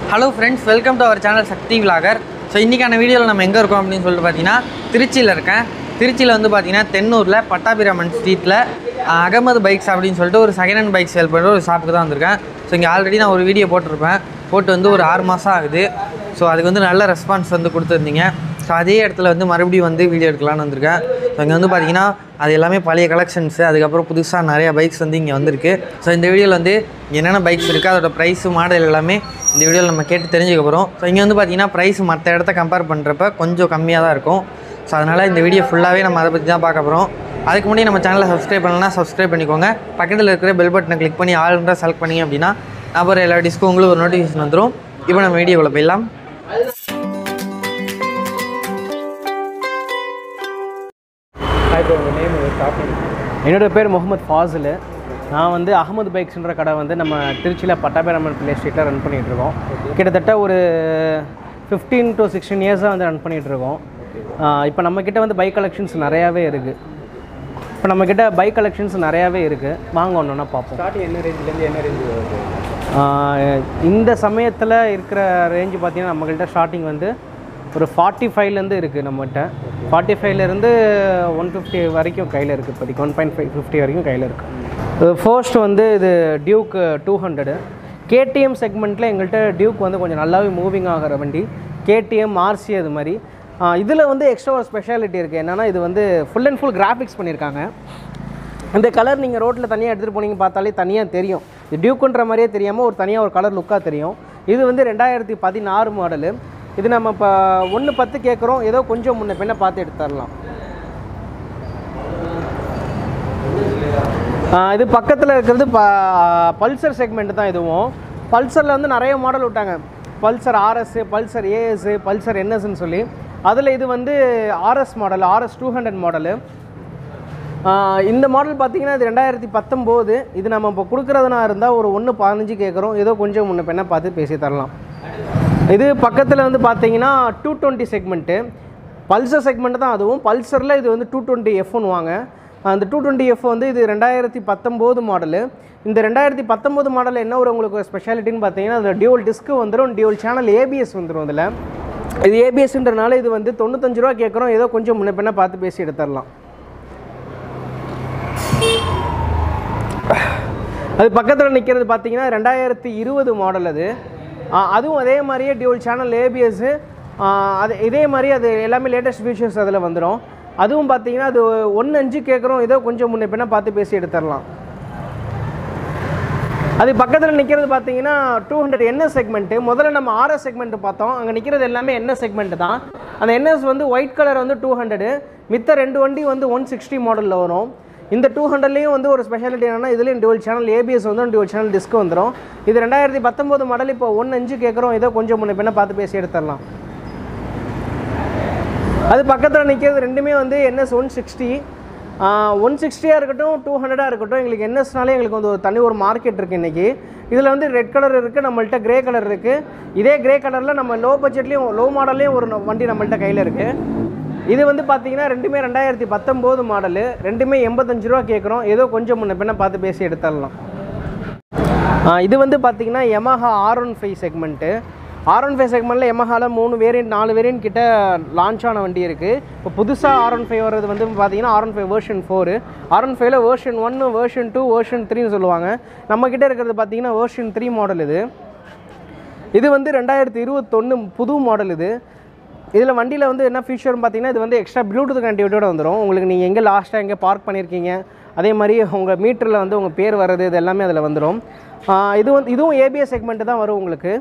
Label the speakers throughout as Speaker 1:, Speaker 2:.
Speaker 1: Hello friends, welcome to our channel Sakthi Vlogger. So இன்னைக்கான வீடியோல நம்ம எங்க இருக்கோம் அப்படினு சொல்லிட்டு பாத்தீங்கன்னா திருச்சியில இருக்கேன். திருச்சியில வந்து பாத்தீங்கன்னா தென்னூர்ல பட்டாபிராமன் ஸ்ட்ரீட்ல அகமது பைக்ஸ் அப்படினு சொல்லிட்டு ஒரு செகண்ட் ஹேண்ட் பைக் சேல் பண்ற ஒரு ஷாப்புக்கு தான் வந்திருக்கேன். சோ இங்க ஆல்ரெடி நான் ஒரு வீடியோ போட்டுருப்பேன். போட்டு வந்து ஒரு 6 மாசம் ஆகுது. சோ அதுக்கு வந்து நல்ல ரெஸ்பான்ஸ் வந்து கொடுத்திருந்தீங்க. சோ அதே இடத்துல வந்து மறுபடியும் வந்து வீடியோ எடுக்கலாம்னு வந்திருக்கேன். சோ இங்க வந்து பாத்தீங்கன்னா அது எல்லாமே பழைய கலெக்ஷன்ஸ் அதுக்கு அப்புறம் புதுசா நிறைய பைக்ஸ் வந்து இங்க வந்திருக்கு. சோ இந்த வீடியோல வந்து என்னென்ன பைக்ஸ் இருக்கு அதோட பிரைஸ் மாடல் எல்லாமே இந்த வீடியோல நம்ம கேட்டு தெரிஞ்சுக்க போறோம். சோ இங்க வந்து பாத்தீங்கன்னா பிரைஸ் மற்ற இடத்த கம்பேர் பண்றப்ப கொஞ்சம் கம்மியா தான் இருக்கும். சோ அதனால இந்த வீடியோ ஃபுல்லாவே நம்ம அதை பத்தி தான் பார்க்க போறோம். அதுக்கு முன்னாடி நம்ம சேனலை சப்ஸ்கிரைப் பண்ணலனா சப்ஸ்கிரைப் பண்ணிக்கோங்க. பக்கத்துல இருக்கிற பெல் பட்டனை கிளிக் பண்ணி ஆல்ன்ற செலக்ட் பண்ணீங்க அப்படினா நான் போற எல்லா டிஸ்க்கும் உங்களுக்கு ஒரு நோட்டிஃபிகேஷன் வந்துரும். இப்போ நம்ம வீடியோக்குள்ள போயிடலாம்.
Speaker 2: என்னோட பேர் முகமது ஃபாசில். நான் வந்து அகமது பைக்ஸ்ன்ற கடை வந்து நம்ம திருச்சியில் பட்டாபிராமன் பிள்ளை ஸ்ட்ரீட்டில் ரன் பண்ணிகிட்ருக்கோம். கிட்டத்தட்ட ஒரு 15 to 16 இயர்ஸாக வந்து ரன் பண்ணிகிட்ருக்கோம். இப்போ நம்மக்கிட்ட வந்து பைக் கலெக்ஷன்ஸ் நிறையாவே இருக்குது. வாங்க ஒன்றுன்னா பார்ப்போம்.
Speaker 3: ஸ்டார்டிங் என்ன ரேஞ்சிலேருந்து என்ன ரேஞ்சு வருது?
Speaker 2: இந்த சமயத்தில் இருக்கிற ரேஞ்சு பார்த்திங்கன்னா நம்மக்கிட்ட ஸ்டார்டிங் வந்து ஒரு 45லேருந்து இருக்குது. நம்மகிட்ட 45லேருந்து 150 வரைக்கும் கையில் இருக்குது. இப்போதைக்கு 1.50 வரைக்கும் கையில் இருக்குது. ஃபர்ஸ்ட் வந்து இது டியூக் 200 கேடிஎம் செக்மெண்ட்டில் எங்கள்கிட்ட டியூக் வந்து கொஞ்சம் நல்லாவே மூவிங் ஆகிற வண்டி. கேடிஎம் ஆர்சி அது மாதிரி. இதில் வந்து எக்ஸ்ட்ரா ஒரு ஸ்பெஷாலிட்டி இருக்குது. என்னென்னா இது வந்து ஃபுல் அண்ட் ஃபுல் கிராஃபிக்ஸ் பண்ணியிருக்காங்க. இந்த கலர் நீங்கள் ரோட்டில் தனியாக எடுத்துகிட்டு போனீங்க பார்த்தாலே தனியாக தெரியும். இது டியூக்குன்ற மாதிரியே தெரியாமல் ஒரு தனியாக ஒரு கலர் லுக்காக தெரியும். இது வந்து 2016 மாடலு. இது நம்ம இப்போ 1.10 கேட்குறோம். ஏதோ கொஞ்சம் முன்ன பின்ன பார்த்து எடுத்துடலாம். இது பக்கத்தில் இருக்கிறது பல்சர் செக்மெண்ட் தான். இதுவும் பல்சரில் வந்து நிறைய மாடல் விட்டாங்க. Pulsar RS, Pulsar AS, Pulsar என்எஸ்ன்னு சொல்லி. அதில் இது வந்து ஆர்எஸ் மாடல், RS 200 மாடலு. இந்த மாடல் பார்த்திங்கன்னா இது 2019. இது நம்ம இப்போ கொடுக்குறதுனா இருந்தால் ஒரு 1.15 கேட்குறோம். ஏதோ கொஞ்சம் முன்ன பின்ன பார்த்து பேசி தரலாம். இது பக்கத்தில் வந்து பார்த்தீங்கன்னா 220 செக்மெண்ட்டு, பல்சர் செக்மெண்ட் தான். அதுவும் பல்சரில் இது வந்து 220F வாங்க. அந்த 220F வந்து இது 2019 மாடலு. இந்த 2019 மாடல் என்ன ஒரு உங்களுக்கு ஸ்பெஷாலிட்டின்னு பார்த்தீங்கன்னா அதில் டியூவல் டிஸ்க்கு வந்துடும், டியூவல் சேனல் ABS வந்துடும். அதில் இது ABSன்றனால இது வந்து 95 ரூபா கேட்குறோம். ஏதோ கொஞ்சம் முன்ன பின்ன பார்த்து பேசி எடுத்துடலாம். அது பக்கத்தில் நிற்கிறது பார்த்தீங்கன்னா 2020 மாடல். அதுவும் அதே மாதிரியே டியூவல் சேனல் ABS, அது இதே மாதிரி அது எல்லாமே லேட்டஸ்ட் ஃபீச்சர்ஸ் அதில் வந்துடும். அதுவும் பார்த்தீங்கன்னா அது 1.5 கேட்குறோம். ஏதோ கொஞ்சம் முன்ன பின்ன பார்த்து பேசி எடுத்துடலாம். அது பக்கத்தில் நிற்கிறது பார்த்தீங்கன்னா 200 NS செக்மெண்ட்டு. முதல்ல நம்ம RS செக்மெண்ட்டு பார்த்தோம். அங்கே நிற்கிறது எல்லாமே NS செக்மெண்ட்டு தான். அந்த NS வந்து ஒயிட் கலர் வந்து 200, மித்த 2 வண்டி வந்து 160 மாடலில் வரும். இந்த 200லேயும் வந்து ஒரு ஸ்பெஷாலிட்டி என்னென்னா இதுலேயும் டியூவல் சேனல் ABS வந்துடும், டியூவல் சேனல் டிஸ்க் வந்துடும். இது 2019 மாடல். இப்போ 1.5 கேட்குறோம். ஏதோ கொஞ்சம் முன்ன பின்ன பார்த்து பேசி எடுத்துடலாம். அது பக்கத்தில் நிற்கிறது ரெண்டுமே வந்து NS 160. 160 இருக்கட்டும் 200 இருக்கட்டும், எங்களுக்கு NSனாலே எங்களுக்கு வந்து ஒரு தனி ஒரு மார்க்கெட் இருக்குது இன்றைக்கி. இதில் வந்து ரெட் கலர் இருக்குது, நம்மள்கிட்ட க்ரே கலர் இருக்குது. இதே க்ரே கலரில் நம்ம லோ பட்ஜெட்லேயும் லோ மாடல்லையும் ஒரு வண்டி நம்மள்கிட்ட கையில் இருக்குது. இது வந்து பார்த்தீங்கன்னா ரெண்டுமே 2019 மாடலு. ரெண்டுமே 85 ரூபா கேட்குறோம். ஏதோ கொஞ்சம் முன்ன பின்ன பார்த்து பேசி எடுத்துடலாம். இது வந்து பார்த்தீங்கன்னா Yamaha R15 செக்மெண்ட்டு. R15 செக்மெண்ட்டில் Yamahaவில் 3 வேரியன்ட் 4 வேரியன்ட் கிட்ட லான்ச் ஆன வண்டி இருக்குது. இப்போ புதுசாக R15 வர்றது வந்து பார்த்தீங்கன்னா R15 வெர்ஷன் 4. R15ல் வெர்ஷன் 1, வெர்ஷன் 2, வெர்ஷன் 3ன்னு சொல்லுவாங்க. நம்மக்கிட்ட இருக்கிறது பார்த்தீங்கன்னா வெர்ஷன் 3 மாடல். இது வந்து 2021 புது மாடல். இதில் வண்டியில் வந்து என்ன ஃபீச்சர்னு பார்த்தீங்கன்னா இது வந்து எக்ஸ்ட்ரா ப்ளூடூத் கனெக்டிவிட்டியோட வந்துடும். உங்களுக்கு நீங்கள் எங்கே லாஸ்ட்டாக எங்கே பார்க் பண்ணியிருக்கீங்க, அதே மாதிரி உங்கள் மீட்டரில் வந்து உங்கள் பேர் வர்றது இது எல்லாமே அதில் வந்துடும். இதுவும் ABS செக்மெண்ட்டு தான் வரும் உங்களுக்கு.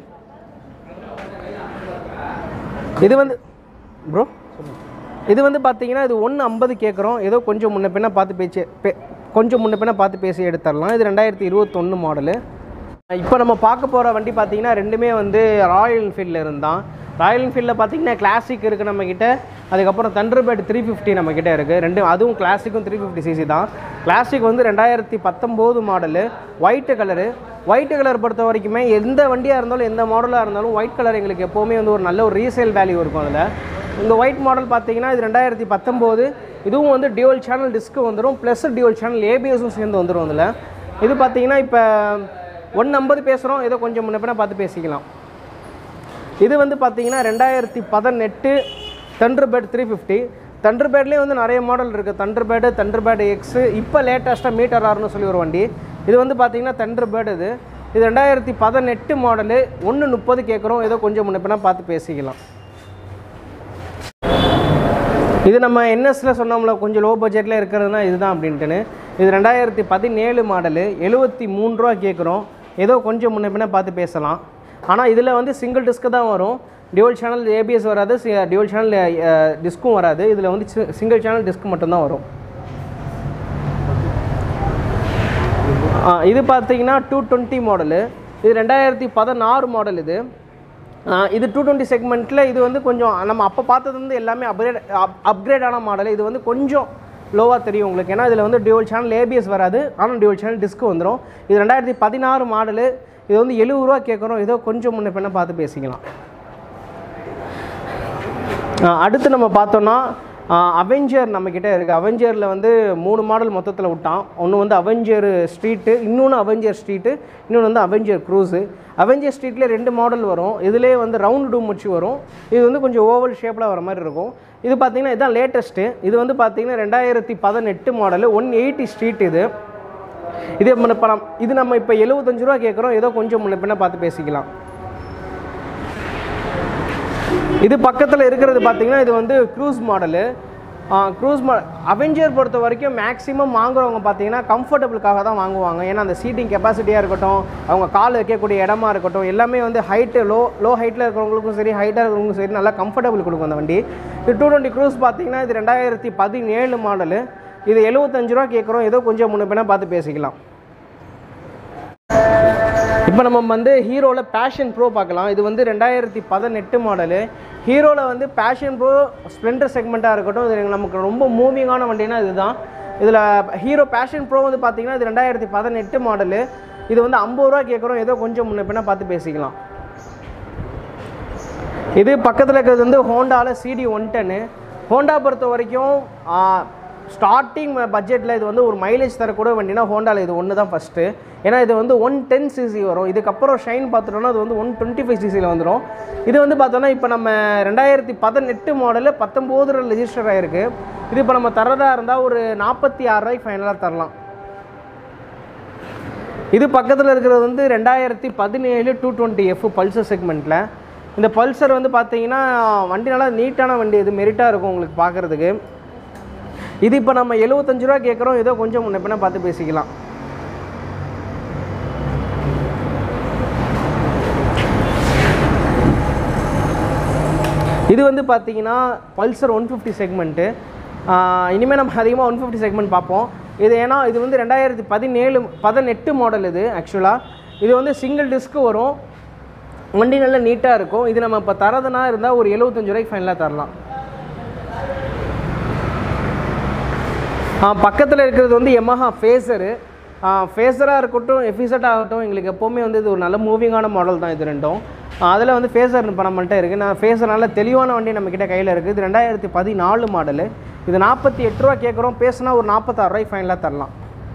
Speaker 2: இது வந்து பார்த்தீங்கன்னா இது 1.50 கேட்குறோம். ஏதோ கொஞ்சம் முன்ன பின்ன பார்த்து பேசி எடுத்துடலாம். இது 2021 மாடலு. இப்போ நம்ம பார்க்க போகிற வண்டி பார்த்தீங்கன்னா ரெண்டுமே வந்து ராயல் என்ஃபீல்டில் இருந்தான். ராயல் என்ஃபீல்டில் பார்த்தீங்கன்னா கிளாசிக் இருக்குது நம்மக்கிட்ட. அதுக்கப்புறம் தண்டர்பர்ட் 350 நம்மக்கிட்ட இருக்குது. அதுவும் கிளாசிக்கும் 350cc தான். கிளாசிக் வந்து 2019 model, white colour. White colour பொறுத்த வரைக்குமே எந்த வண்டியாக இருந்தாலும் எந்த மாடலாக இருந்தாலும் ஒயிட் கலர் எங்களுக்கு எப்போவுமே வந்து ஒரு நல்ல ஒரு ரீசேல் வேல்யூ இருக்கும். அதில் இந்த ஒயிட் மாடல் பார்த்தீங்கன்னா இது 2019. இதுவும் வந்து டியூவல் சேனல் டிஸ்க்கு வந்துடும், ப்ளஸ் டியூவல் சேனல் ABSும் சேர்ந்து வந்துடும். அதில் இது பார்த்தீங்கன்னா இப்போ 150 பேசுகிறோம், ஏதோ கொஞ்சம் முன்ன பின்ன பார்த்து பேசிக்கலாம். இது வந்து பார்த்தீங்கன்னா 2018 தண்டர்பேர்ட் 350. தண்டர்பேர்ட்லேயே வந்து நிறைய மாடல் இருக்குது. தண்டர்பேர்டு எக்ஸு, இப்போ லேட்டஸ்ட்டாக மீட்டர் ஆர்னு சொல்லி ஒரு வண்டி. இது வந்து பார்த்தீங்கன்னா தண்டர்பேர்டு. இது 2018 மாடலு. 130 கேட்குறோம். ஏதோ கொஞ்சம் முன்னப்பினா பார்த்து பேசிக்கலாம். இது நம்ம என்எஸ்ல சொன்னோம்ல கொஞ்சம் லோ பட்ஜெட்டில் இருக்கிறதுனா இதுதான் அப்படின்ட்டுன்னு. இது 2017 மாடலு. 73 ரூபா கேட்குறோம். ஏதோ கொஞ்சம் முன்னப்பினா பார்த்து பேசலாம். ஆனால் இதில் வந்து சிங்கிள் டிஸ்க்கு தான் வரும். டியூவல் சேனல் ஏபிஎஸ் வராது, டியூவல் சேனல் டிஸ்க்கும் வராது. இதில் வந்து சிங்கிள் சேனல் டிஸ்க் மட்டும்தான் வரும். இது பார்த்தீங்கன்னா 220 மாடலு. இது 2016 மாடல். இது 220 செக்மெண்ட்டில் இது வந்து கொஞ்சம் நம்ம அப்போ பார்த்தது வந்து எல்லாமே அப்கிரேடான மாடல். இது வந்து கொஞ்சம் லோவாக தெரியும் உங்களுக்கு. ஏன்னா இதில் வந்து டியூவல் சேனல் ஏபிஎஸ் வராது, ஆனால் டியூவல் சேனல் டிஸ்க்கு வந்துடும். இது 2016 மாடலு. இது வந்து 70 ரூபா கேட்குறோம். ஏதோ கொஞ்சம் முன்ன பின்ன பார்த்து பேசிக்கலாம். அடுத்து நம்ம பார்த்தோன்னா அவெஞ்சர் நம்மக்கிட்ட இருக்குது. அவெஞ்சரில் வந்து 3 மாடல் மொத்தத்தில் விட்டான். ஒன்று வந்து அவெஞ்சர் ஸ்ட்ரீட்டு, இன்னொன்று அவெஞ்சர் ஸ்ட்ரீட்டு, இன்னொன்று வந்து அவெஞ்சர் க்ரூஸு. அவெஞ்சர் ஸ்ட்ரீட்லேயே 2 மாடல் வரும். இதிலே வந்து ரவுண்ட் டூம் வச்சு வரும். இது வந்து கொஞ்சம் ஓவல் ஷேப்பில் வர மாதிரி இருக்கும். இது பார்த்திங்கன்னா இதுதான் லேட்டஸ்ட்டு. இது வந்து பார்த்திங்கன்னா 2018 மாடலு. 180 ஸ்ட்ரீட். இது நம்ம இப்போ 75 ரூபா கேட்குறோம். ஏதோ கொஞ்சம் முன்ன பின்ன பார்த்து பேசிக்கலாம். இது பக்கத்தில் இருக்கிறது பார்த்திங்கன்னா இது வந்து க்ரூஸ் மாடலு. அவெஞ்சர் பொறுத்த வரைக்கும் மேக்ஸிமம் வாங்குறவங்க பார்த்தீங்கன்னா கம்ஃபர்டபுளுக்காக தான் வாங்குவாங்க. ஏன்னா அந்த சீட்டிங் கெப்பாசிட்டியாக இருக்கட்டும், அவங்க கால் வைக்கக்கூடிய இடமா இருக்கட்டும், எல்லாமே வந்து ஹைட்டு லோ ஹைட்டில் இருக்கிறவங்களுக்கும் சரி, ஹைட்டாக இருக்கிறவங்களுக்கும் சரி நல்லா கம்ஃபர்டபுள் கொடுக்கும் அந்த வண்டி. இது 220 க்ரூஸ் பார்த்தீங்கன்னா இது 2017 மாடலு. இது 75 ரூபா கேட்குறோம். ஏதோ கொஞ்சம் முன்ன பின்ன பார்த்து பேசிக்கலாம். இப்போ நம்ம வந்து ஹீரோவில் பேஷன் ப்ரோ பார்க்கலாம். இது வந்து 2018 மாடலு. ஹீரோவில் வந்து பேஷன் ப்ரோ ஸ்ப்ளெண்டர் செக்மெண்ட்டாக இருக்கட்டும், இது நமக்கு ரொம்ப மூவிங்கான வண்டினா இதுதான். இதில் ஹீரோ பேஷன் ப்ரோ வந்து பார்த்திங்கன்னா இது 2018 மாடலு. இது வந்து 50 ரூபா கேட்குறோம். ஏதோ கொஞ்சம் முன்ன பின்ன பார்த்து பேசிக்கலாம். இது பக்கத்தில் இருக்கிறது வந்து ஹோண்டாவில் CD 110. ஹோண்டா பொறுத்த வரைக்கும் ஸ்டார்டிங் பட்ஜெட்டில் இது வந்து ஒரு மைலேஜ் தரக்கூட வண்டினா ஹோண்டாவில் இது ஒன்று தான் ஃபஸ்ட்டு. ஏன்னா இது வந்து 110cc வரும். இதுக்கப்புறம் ஷைன் பார்த்துட்டோன்னா அது வந்து 125cc வந்துடும். இது வந்து பார்த்தோன்னா இப்போ நம்ம 2018 மாடலு 19 ரெஜிஸ்டர் ஆகிருக்கு. இது இப்போ நம்ம தரதாக இருந்தால் ஒரு 46 ரூபாய்க்கு ஃபைனலாக தரலாம். இது பக்கத்தில் இருக்கிறது வந்து 2017 220F பல்சர் செக்மெண்ட்டில். இந்த பல்சர் வந்து பார்த்தீங்கன்னா வண்டி நல்லா நீட்டான வண்டி. இது மெரிட்டாக இருக்கும் உங்களுக்கு பார்க்குறதுக்கு. இது இப்போ நம்ம 75 ரூபா கேட்குறோம். ஏதோ கொஞ்சம் முன்ன பின்ன பார்த்து பேசிக்கலாம். இது வந்து பார்த்தீங்கன்னா பல்சர் 150 செக்மெண்ட்டு. இனிமேல் நம்ம அதிகமாக 150 செக்மெண்ட் பார்ப்போம். இது ஏன்னா இது வந்து 2018 மாடல். இது ஆக்சுவலாக இது வந்து சிங்கிள் டிஸ்க்கு வரும். வண்டி நல்லா நீட்டாக இருக்கும். இது நம்ம இப்போ தரதுனா இருந்தால் ஒரு 75 ரூபாய்க்கு ஃபைனலாக தரலாம். பக்கத்தில் இருக்கிறது வந்து Yamaha ஃபேஸரு. ஃபேஸராக இருக்கட்டும், FZ ஆகட்டும், எங்களுக்கு எப்போவுமே வந்து இது ஒரு நல்ல மூவிங்கான மாடல் தான் இது ரெண்டும். அதில் வந்து ஃபேஸர் இப்போ நம்மள்கிட்ட இருக்குது. நான் ஃபேஸர் நல்ல தெளிவான வண்டி நம்மக்கிட்ட கையில் இருக்குது. இது 2014 மாடலு. இது 48 ரூபா கேட்குறோம். பேசுனா ஒரு 46 ரூபாய்க்கு ஃபைனலாக தரலாம்.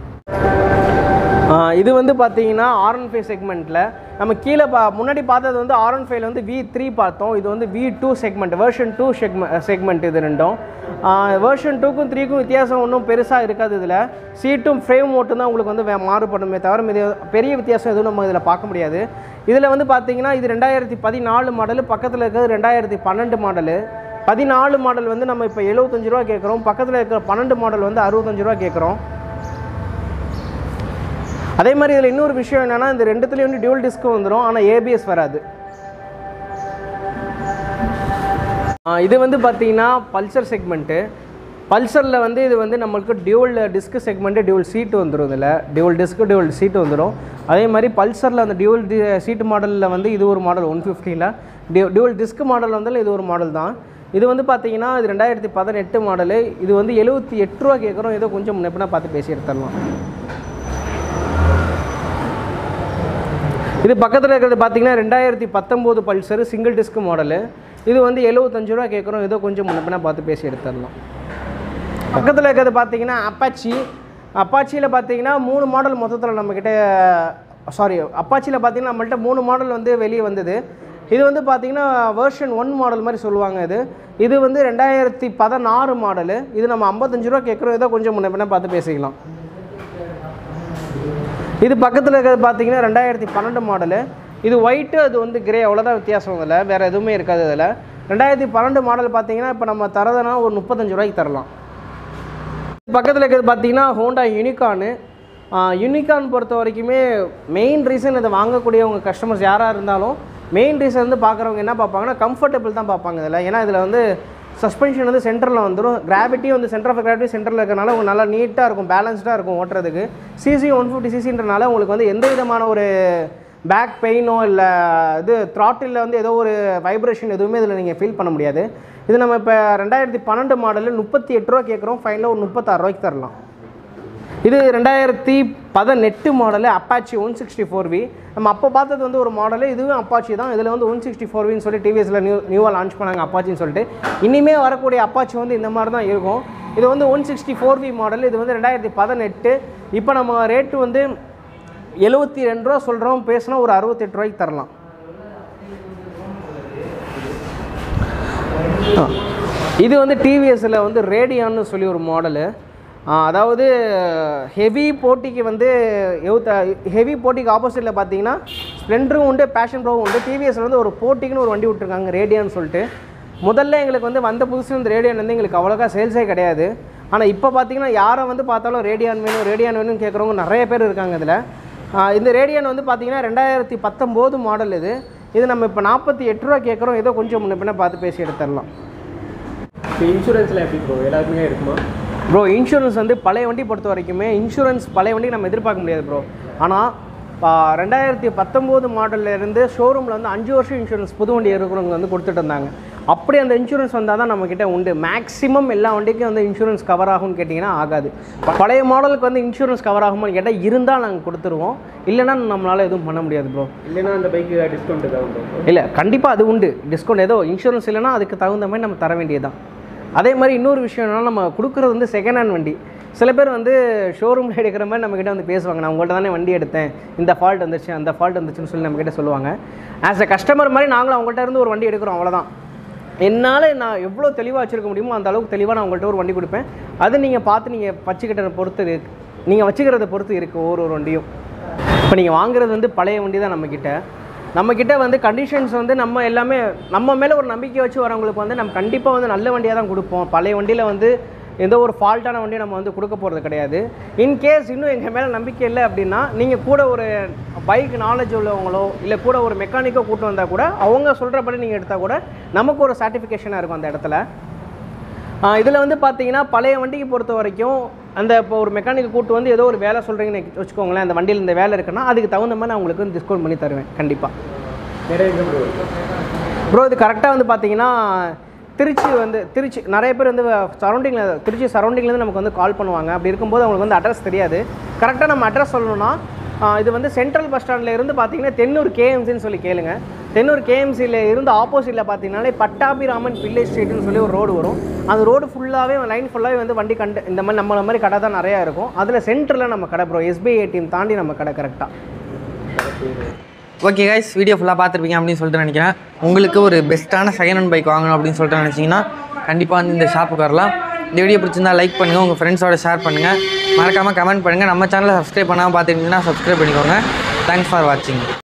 Speaker 2: இது வந்து பார்த்தீங்கன்னா R15 செக்மெண்ட்டில் நம்ம கீழே முன்னாடி பார்த்தது வந்து R15 வந்து V3 பார்த்தோம். இது வந்து V2 செக்மெண்ட், வெர்ஷன் 2 செக்மெண்ட். இது ரெண்டும் வெர்ஷன் 2க்கும் 3க்கும் வித்தியாசம் ஒன்றும் பெருசாக இருக்காது. இதில் சீட்டும் ஃப்ரேம் மட்டும் தான் உங்களுக்கு வந்து மாறுபடுமே தவிர பெரிய வித்தியாசம் எதுவும் நம்ம இதில் பார்க்க முடியாது. இதில் வந்து பார்த்தீங்கன்னா இது 2014 மாடலு. பக்கத்தில் இருக்கிறது 2012 மாடலு. 14 மாடல் வந்து நம்ம இப்போ 75 ரூபா கேட்குறோம். பக்கத்தில் இருக்கிற 12 மாடல் வந்து 65 ரூபா கேட்குறோம். அதே மாதிரி இதில் இன்னொரு விஷயம் என்னென்னா இந்த ரெண்டுத்துலேயும் வந்து டியூவல் டிஸ்க்கு வந்துடும், ஆனால் ஏபிஎஸ் வராது. இது வந்து பார்த்தீங்கன்னா பல்சர் செக்மெண்ட்டு. பல்சரில் வந்து இது வந்து நம்மளுக்கு dual disc segment, dual seat வந்துடும். இதில் டியூவல் டிஸ்க்கு டியூவல் சீட்டு வந்துடும். அதே மாதிரி பல்சரில் அந்த டியூவல் சீட்டு மாடலில் வந்து இது ஒரு மாடல் 150ல். டியூவல் டிஸ்க் மாடல் வந்தாலும் இது ஒரு மாடல் தான். இது வந்து பார்த்தீங்கன்னா இது 2018 மாடலு. இது வந்து 78 ரூபா கேட்குறோம். ஏதோ கொஞ்சம் முன்னப்பினா பார்த்து பேசி எடுத்துடலாம். இது பக்கத்தில் இருக்கிறது பார்த்தீங்கன்னா 2019 பல்சர் சிங்கிள் டிஸ்க் மாடலு. இது வந்து 75 ரூபா கேட்குறோம். ஏதோ கொஞ்சம் முன்னப்பினா பார்த்து பேசி எடுத்துடலாம். பக்கத்தில் இருக்கிறது பார்த்தீங்கன்னா அப்பாச்சியில் பார்த்தீங்கன்னா 3 மாடல் மொத்தத்தில் நம்மக்கிட்ட அப்பாச்சியில் பார்த்தீங்கன்னா நம்மள்ட்ட 3 மாடல் வந்து வெளியே வந்தது. இது வந்து பார்த்தீங்கன்னா வெர்ஷன் 1 மாடல் மாதிரி சொல்லுவாங்க. இது வந்து 2016 மாடலு. இது நம்ம 55 ரூபா கேட்குறோம். ஏதோ கொஞ்சம் முன்ன பின்ன பார்த்து பேசிக்கலாம். இது பக்கத்தில் இருக்கிறது பார்த்தீங்கன்னா 2012 மாடலு. இது ஒயிட்டு, அது வந்து கிரே, அவ்வளோதான் வித்தியாசம். இதில் வேறு எதுவுமே இருக்காது. இதில் 2012 மாடல் பார்த்தீங்கன்னா இப்போ நம்ம தரதுனா ஒரு 35 ரூபாய்க்கு தரலாம். பக்கத்தில் இருக்கிறது பார்த்தீங்கன்னா ஹோண்டா யூனிகார்னு. யூனிகார்ன் பொறுத்த வரைக்குமே மெயின் ரீசன் இதை வாங்கக்கூடியவங்க கஸ்டமர்ஸ் யாராக இருந்தாலும் மெயின் ரீசன் வந்து பார்க்குறவங்க என்ன பார்ப்பாங்கன்னா கம்ஃபர்டபுள் தான் பார்ப்பாங்க இதில். ஏன்னா இதில் வந்து சஸ்பென்ஷன் வந்து சென்டரில் வந்துடும், கிராவிட்டியும் வந்து சென்டர் ஆஃப் கிராவிட்டி சென்டரில் இருக்கிறனால உங்களுக்கு நல்லா நீட்டாக இருக்கும், பேலன்ஸ்டாக இருக்கும் ஓட்டுறதுக்கு. சிசி 150cc உங்களுக்கு வந்து எந்த விதமான ஒரு பேக் பெயினோ இல்லை இது த்ராட்டிலில் வந்து ஏதோ ஒரு வைப்ரேஷன் எதுவுமே இதில் நீங்கள் ஃபீல் பண்ண முடியாது. இது நம்ம இப்போ 2012 மாடலில் 38 ரூபா கேட்குறோம். ஃபைனலாக ஒரு 36 ரூபாய்க்கு தரலாம். இது 2018 மாடலு அப்பாச்சி 164V. நம்ம அப்போ பார்த்தது வந்து ஒரு மாடலு, இதுவும் அப்பாச்சி தான். இதில் வந்து 164Vன்னு சொல்லி டிவிஎஸில் நியூவாக லான்ச் பண்ணாங்க அப்பாச்சின்னு சொல்லிட்டு. இனிமேல் வரக்கூடிய அப்பாச்சி வந்து இந்த மாதிரி தான் இருக்கும். இது வந்து 164V மாடல். இது வந்து 2018. இப்போ நம்ம ரேட்டு வந்து 72 ரூபா சொல்கிறோம், பேசினா ஒரு 68 ரூபாய்க்கு தரலாம். இது வந்து டிவிஎஸில் வந்து ரேடியான்னு சொல்லி ஒரு மாடலு. அதாவது ஹெவி போட்டிக்கு வந்து ஹெவி போட்டிக்கு ஆப்போசிட்டில் பார்த்தீங்கன்னா ஸ்ப்ளெண்டரும் உண்டு, பேஷன் ப்ரோவும் உண்டு. டிவிஎஸில் வந்து ஒரு போட்டிக்குன்னு ஒரு வண்டி விட்டுருக்காங்க ரேடியான்னு சொல்லிட்டு. முதல்ல எங்களுக்கு வந்து வந்த புதுசில் இந்த ரேடியான் வந்து எங்களுக்கு அவ்வளோக்கா சேல்ஸே கிடையாது. ஆனால் இப்போ பார்த்தீங்கன்னா யாரை வந்து பார்த்தாலும் ரேடியான் வேணும்னு கேட்குறவங்க நிறைய பேர் இருக்காங்க இதில். இந்த ரேடியான் வந்து பார்த்தீங்கன்னா 2019 மாடல். இது நம்ம இப்போ 48 ரூபா கேட்குறோம். ஏதோ கொஞ்சம் முன்ன பின்ன பார்த்து பேசி எடுத்துடலாம்.
Speaker 3: இப்போ இன்சூரன்ஸில் எப்படி ப்ரோ எல்லாருக்குமே இருக்குமா
Speaker 2: ப்ரோ? இன்சூரன்ஸ் வந்து பழைய வண்டி பொறுத்த வரைக்குமே இன்சூரன்ஸ் பழைய வண்டிக்கு நம்ம எதிர்பார்க்க முடியாது ப்ரோ. ஆனால் 2019 மாடல்லேருந்து ஷோரூமில் வந்து 5 வருஷம் இன்சூரன்ஸ் புது வண்டி இருக்கிறவங்க வந்து கொடுத்துட்டு இருந்தாங்க. அப்படி அந்த இன்சூரன்ஸ் வந்தால் தான் நம்மக்கிட்ட உண்டு. மேக்ஸிமம் எல்லா வண்டிக்கும் வந்து இன்சூரன்ஸ் கவர் ஆகும்னு கேட்டிங்கன்னா ஆகாது. பழைய மாடலுக்கு வந்து இன்சூரன்ஸ் கவர் ஆகுமான்னு கேட்டால் இருந்தால் நாங்கள் கொடுத்துருவோம், இல்லைன்னா நம்மளால் எதுவும் பண்ண முடியாது ப்ரோ.
Speaker 3: இல்லைன்னா அந்த பைக்கு டிஸ்கவுண்ட் ஏதாவது உண்டு?
Speaker 2: இல்லை, கண்டிப்பாக அது உண்டு டிஸ்கவுண்ட். ஏதோ இன்சூரன்ஸ் இல்லைன்னா அதுக்கு தகுந்த மாதிரி நம்ம தர வேண்டியது தான். அதே மாதிரி இன்னொரு விஷயம் என்னன்னா, நம்ம கொடுக்குறது வந்து செகண்ட் ஹேண்ட் வண்டி. சில பேர் வந்து ஷோரூமில் எடுக்கிற மாதிரி நம்மக்கிட்ட வந்து பேசுவாங்க, நான் உங்கள்கிட்ட தானே வண்டி எடுத்தேன், இந்த ஃபால்ட் வந்துச்சு அந்த ஃபால்ட் வந்துச்சுன்னு சொல்லி நம்மக்கிட்ட சொல்லுவாங்க. ஆஸ் அ கஸ்டமர் மாதிரி நாங்களும் அவங்கள்ட்ட இருந்து ஒரு வண்டி எடுக்கிறோம், அவ்வளோதான். என்னால் நான் எவ்வளோ தெளிவாக வச்சுருக்க முடியுமோ அந்த அளவுக்கு தெளிவாக நான் உங்கள்கிட்ட ஒரு வண்டி கொடுப்பேன். அது நீங்கள் பார்த்து நீங்கள் வச்சுக்கிட்ட பொறுத்து நீங்கள் வச்சுக்கிறத பொறுத்து இருக்குது ஒரு வண்டியும். இப்போ நீங்கள் வாங்குறது வந்து பழைய வண்டி தான் நம்மக்கிட்ட வந்து கண்டிஷன்ஸ் வந்து நம்ம எல்லாமே நம்ம மேலே ஒரு நம்பிக்கை வச்சு வரவங்களுக்கு வந்து நம்ம கண்டிப்பாக வந்து நல்ல வண்டியாக தான் கொடுப்போம். பழைய வண்டியில் வந்து எந்த ஒரு ஃபால்ட்டான வண்டியை நம்ம வந்து கொடுக்க போகிறது கிடையாது. இன்கேஸ் இன்னும் எங்கள் மேலே நம்பிக்கை இல்லை அப்படின்னா நீங்கள் கூட ஒரு பைக் நாலேஜ் உள்ளவங்களோ இல்லை கூட ஒரு மெக்கானிக்கோ கூட்டு வந்தால் கூட அவங்க சொல்கிறபடி நீங்கள் எடுத்தால் கூட நமக்கு ஒரு சர்டிஃபிகேஷனாக இருக்கும் அந்த இடத்துல. இதில் வந்து பார்த்தீங்கன்னா பழைய வண்டிக்கு பொறுத்த வரைக்கும் அந்த இப்போ ஒரு மெக்கானிக்கை கூட்டு வந்து ஏதோ ஒரு வேலை சொல்கிறீங்கன்னு வச்சுக்கோங்களேன், அந்த வண்டியில் இந்த வேலை இருக்குன்னா அதுக்கு தகுந்த மாதிரி நான் உங்களுக்கு வந்து டிஸ்கவுண்ட் பண்ணி தருவேன் கண்டிப்பாக. ப்ரோ இது கரெக்டாக வந்து பார்த்தீங்கன்னா திருச்சி நிறைய பேர் வந்து திருச்சி சரௌண்டிங்லேருந்து நமக்கு வந்து கால் பண்ணுவாங்க. அப்படி இருக்கும்போது அவங்களுக்கு வந்து அட்ரஸ் தெரியாது. கரெக்டாக நம்ம அட்ரஸ் சொல்லணும்னா இது வந்து சென்ட்ரல் பஸ் ஸ்டாண்டில் இருந்து பார்த்தீங்கன்னா தென்னூர் கேஎம்சின்னு சொல்லி கேளுங்க. தென்னூர் கேஎம்சியில் இருந்து ஆப்போசிட்டில் பார்த்தீங்கன்னாலே பட்டாபிராமன் பிள்ளை ஸ்ட்ரீட்னு சொல்லி ஒரு ரோடு வரும். அந்த ரோடு ஃபுல்லாகவே லைன் ஃபுல்லாகவே வந்து வண்டி இந்த மாதிரி நம்மள மாதிரி கடை தான் நிறையா இருக்கும். அதில் சென்டரில் நம்ம கடை ப்ரோ, SBI ATM தாண்டி நம்ம கடை கரெக்டாக.
Speaker 1: ஓகே கைஸ், வீடியோ ஃபுல்லாக பார்த்துருப்பீங்க அப்படின்னு சொல்லிட்டு நினைக்கிறேன். உங்களுக்கு ஒரு பெஸ்ட்டான செகண்ட் ஹேண்ட் பைக் வாங்கணும் அப்படின்னு சொல்லிட்டு நினச்சிங்கன்னா கண்டிப்பாக வந்து இந்த ஷாப்புக்கு வரலாம். இந்த வீடியோ பிடிச்சிருந்தா லைக் பண்ணுங்கள், உங்கள் ஃப்ரெண்ட்ஸோட ஷேர் பண்ணுங்கள், மறக்காமல் கமெண்ட் பண்ணுங்கள். நம்ம சேனலை சப்ஸ்கிரைப் பண்ணாமல் பார்த்துக்கிட்டிங்கன்னா சப்ஸ்கிரைப் பண்ணிக்கோங்க. தேங்க்ஸ் ஃபார் வாட்சிங்.